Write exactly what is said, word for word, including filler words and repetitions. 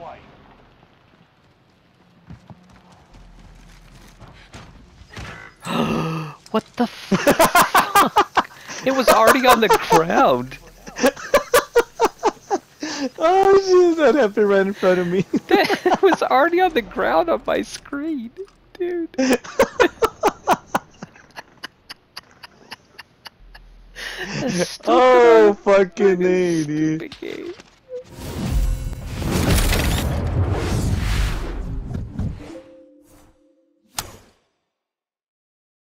What the fuck? It was already on the ground. Oh shit, that happened right in front of me. It was already on the ground on my screen, dude. Oh Stupid fucking A, dude. stupid game.